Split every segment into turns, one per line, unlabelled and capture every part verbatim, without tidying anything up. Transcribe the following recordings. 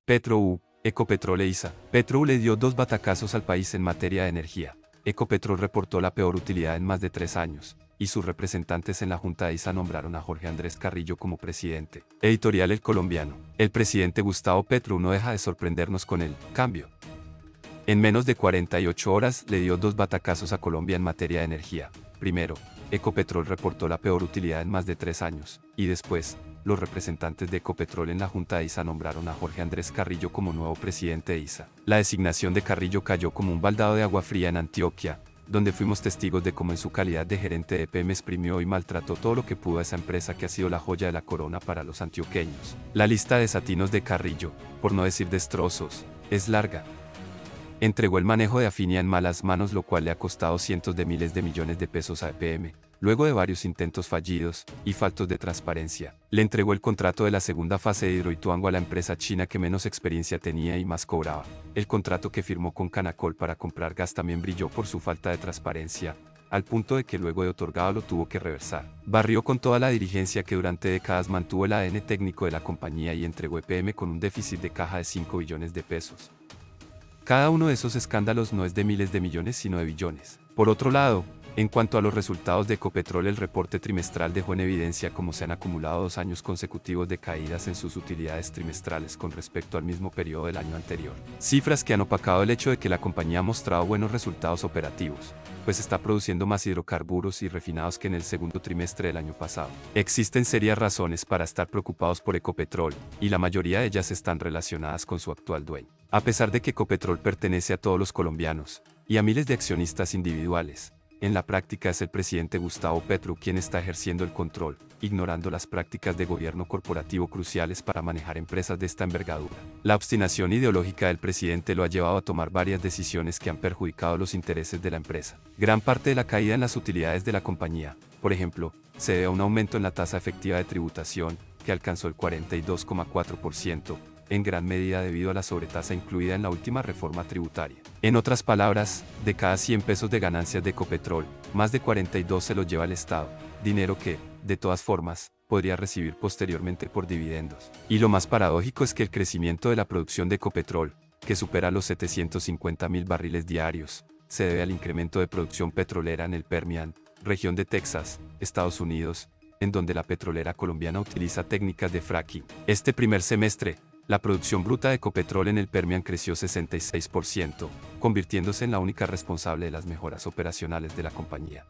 Petro-U, Ecopetrol e ISA. Petro-U le dio dos batacazos al país en materia de energía. Ecopetrol reportó la peor utilidad en más de tres años, y sus representantes en la Junta de ISA nombraron a Jorge Andrés Carrillo como presidente. Editorial El Colombiano. El presidente Gustavo Petro no deja de sorprendernos con el cambio. En menos de cuarenta y ocho horas le dio dos batacazos a Colombia en materia de energía. Primero, Ecopetrol reportó la peor utilidad en más de tres años, y después, los representantes de Ecopetrol en la Junta de ISA nombraron a Jorge Andrés Carrillo como nuevo presidente de ISA. La designación de Carrillo cayó como un baldado de agua fría en Antioquia, donde fuimos testigos de cómo en su calidad de gerente de E P M exprimió y maltrató todo lo que pudo a esa empresa que ha sido la joya de la corona para los antioqueños. La lista de desatinos de Carrillo, por no decir destrozos, es larga. Entregó el manejo de Afinia en malas manos, lo cual le ha costado cientos de miles de millones de pesos a E P M, luego de varios intentos fallidos y faltos de transparencia. Le entregó el contrato de la segunda fase de Hidroituango a la empresa china que menos experiencia tenía y más cobraba. El contrato que firmó con Canacol para comprar gas también brilló por su falta de transparencia, al punto de que luego de otorgado lo tuvo que reversar. Barrió con toda la dirigencia que durante décadas mantuvo el A D N técnico de la compañía y entregó E P M con un déficit de caja de cinco billones de pesos. Cada uno de esos escándalos no es de miles de millones sino de billones. Por otro lado, en cuanto a los resultados de Ecopetrol, el reporte trimestral dejó en evidencia cómo se han acumulado dos años consecutivos de caídas en sus utilidades trimestrales con respecto al mismo periodo del año anterior. Cifras que han opacado el hecho de que la compañía ha mostrado buenos resultados operativos, pues está produciendo más hidrocarburos y refinados que en el segundo trimestre del año pasado. Existen serias razones para estar preocupados por Ecopetrol, y la mayoría de ellas están relacionadas con su actual dueño. A pesar de que Ecopetrol pertenece a todos los colombianos, y a miles de accionistas individuales, en la práctica es el presidente Gustavo Petro quien está ejerciendo el control, ignorando las prácticas de gobierno corporativo cruciales para manejar empresas de esta envergadura. La obstinación ideológica del presidente lo ha llevado a tomar varias decisiones que han perjudicado los intereses de la empresa. Gran parte de la caída en las utilidades de la compañía, por ejemplo, se debe a un aumento en la tasa efectiva de tributación, que alcanzó el cuarenta y dos coma cuatro por ciento, en gran medida debido a la sobretasa incluida en la última reforma tributaria. En otras palabras, de cada cien pesos de ganancias de Ecopetrol, más de cuarenta y dos se los lleva el Estado, dinero que, de todas formas, podría recibir posteriormente por dividendos. Y lo más paradójico es que el crecimiento de la producción de Ecopetrol, que supera los setecientos cincuenta mil barriles diarios, se debe al incremento de producción petrolera en el Permian, región de Texas, Estados Unidos, en donde la petrolera colombiana utiliza técnicas de fracking. Este primer semestre, la producción bruta de Ecopetrol en el Permian creció sesenta y seis por ciento, convirtiéndose en la única responsable de las mejoras operacionales de la compañía.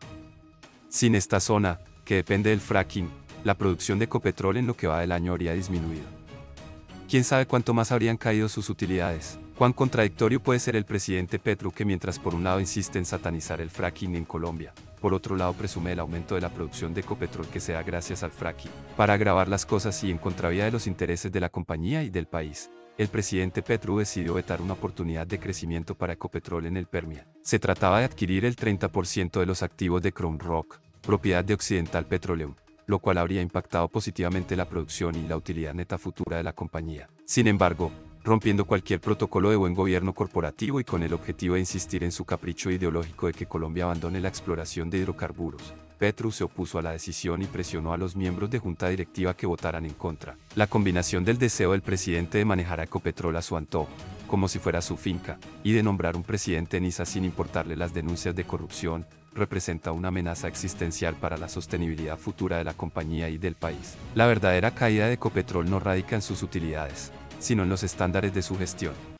Sin esta zona, que depende del fracking, la producción de Ecopetrol en lo que va del año habría disminuido. ¿Quién sabe cuánto más habrían caído sus utilidades? ¿Cuán contradictorio puede ser el presidente Petro que mientras por un lado insiste en satanizar el fracking en Colombia, por otro lado presume el aumento de la producción de Ecopetrol que se da gracias al fracking? Para agravar las cosas y en contravía de los intereses de la compañía y del país, el presidente Petro decidió vetar una oportunidad de crecimiento para Ecopetrol en el Permian. Se trataba de adquirir el treinta por ciento de los activos de Crown Rock, propiedad de Occidental Petroleum, lo cual habría impactado positivamente la producción y la utilidad neta futura de la compañía. Sin embargo, rompiendo cualquier protocolo de buen gobierno corporativo y con el objetivo de insistir en su capricho ideológico de que Colombia abandone la exploración de hidrocarburos, Petro se opuso a la decisión y presionó a los miembros de junta directiva que votaran en contra. La combinación del deseo del presidente de manejar a Ecopetrol a su antojo, como si fuera su finca, y de nombrar un presidente en ISA sin importarle las denuncias de corrupción, representa una amenaza existencial para la sostenibilidad futura de la compañía y del país. La verdadera caída de Ecopetrol no radica en sus utilidades, sino en los estándares de su gestión.